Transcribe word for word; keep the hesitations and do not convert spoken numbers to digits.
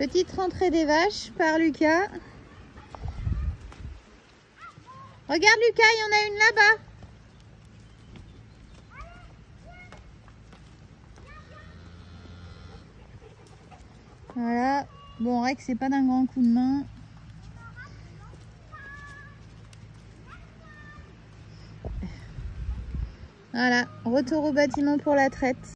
Petite rentrée des vaches par Lucas. Regarde Lucas, il y en a une là-bas. Voilà. Bon, Rex, c'est pas d'un grand coup de main. Voilà, retour au bâtiment pour la traite.